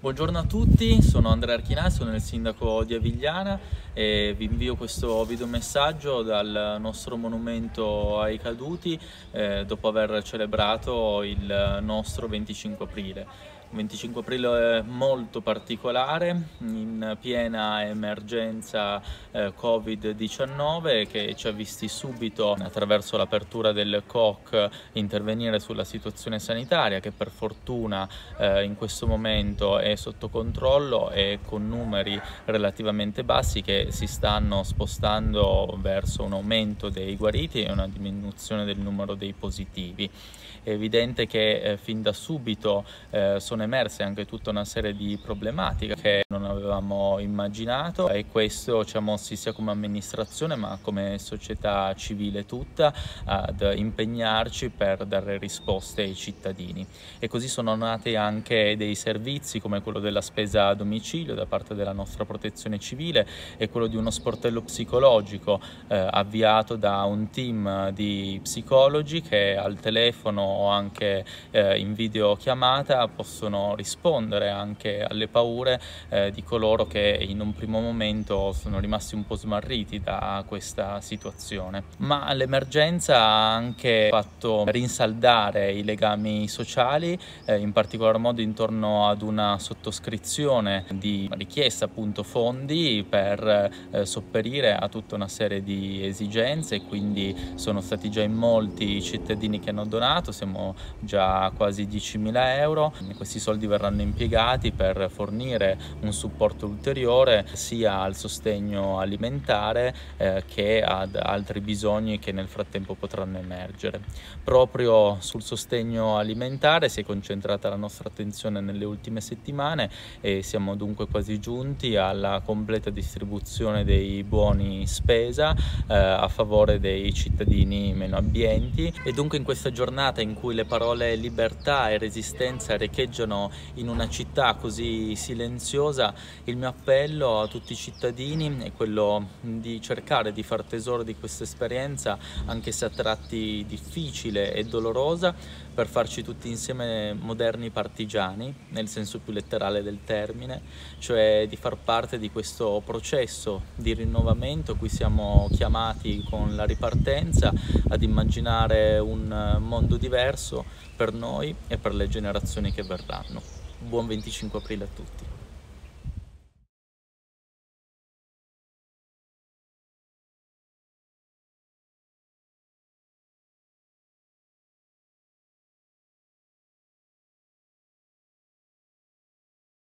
Buongiorno a tutti, sono Andrea Archinà, sono il sindaco di Avigliana e vi invio questo videomessaggio dal nostro monumento ai caduti dopo aver celebrato il nostro 25 aprile. Un 25 aprile molto particolare, in piena emergenza Covid-19 che ci ha visti subito, attraverso l'apertura del COC, intervenire sulla situazione sanitaria che per fortuna in questo momento è sotto controllo e con numeri relativamente bassi che si stanno spostando verso un aumento dei guariti e una diminuzione del numero dei positivi. È evidente che fin da subito sono emerse anche tutta una serie di problematiche che non avevamo immaginato e questo ci ha mossi sia come amministrazione ma come società civile tutta ad impegnarci per dare risposte ai cittadini. E così sono nati anche dei servizi come quello della spesa a domicilio da parte della nostra protezione civile e quello di uno sportello psicologico avviato da un team di psicologi che al telefono o anche in videochiamata possono rispondere anche alle paure di coloro che in un primo momento sono rimasti un po' smarriti da questa situazione. Ma l'emergenza ha anche fatto rinsaldare i legami sociali, in particolar modo intorno ad una sottoscrizione di richiesta appunto fondi per sopperire a tutta una serie di esigenze, quindi sono stati già in molti i cittadini che hanno donato, siamo già a quasi 10.000 euro. Questi soldi verranno impiegati per fornire un supporto ulteriore sia al sostegno alimentare che ad altri bisogni che nel frattempo potranno emergere. Proprio sul sostegno alimentare si è concentrata la nostra attenzione nelle ultime settimane e siamo dunque quasi giunti alla completa distribuzione dei buoni spesa a favore dei cittadini meno abbienti. E dunque in questa giornata in cui le parole libertà e resistenza riecheggiano in una città così silenziosa, il mio appello a tutti i cittadini è quello di cercare di far tesoro di questa esperienza, anche se a tratti difficile e dolorosa, per farci tutti insieme moderni partigiani, nel senso più letterale del termine, cioè di far parte di questo processo di rinnovamento cui siamo chiamati con la ripartenza ad immaginare un mondo diverso per noi e per le generazioni che verranno. Buon 25 aprile a tutti!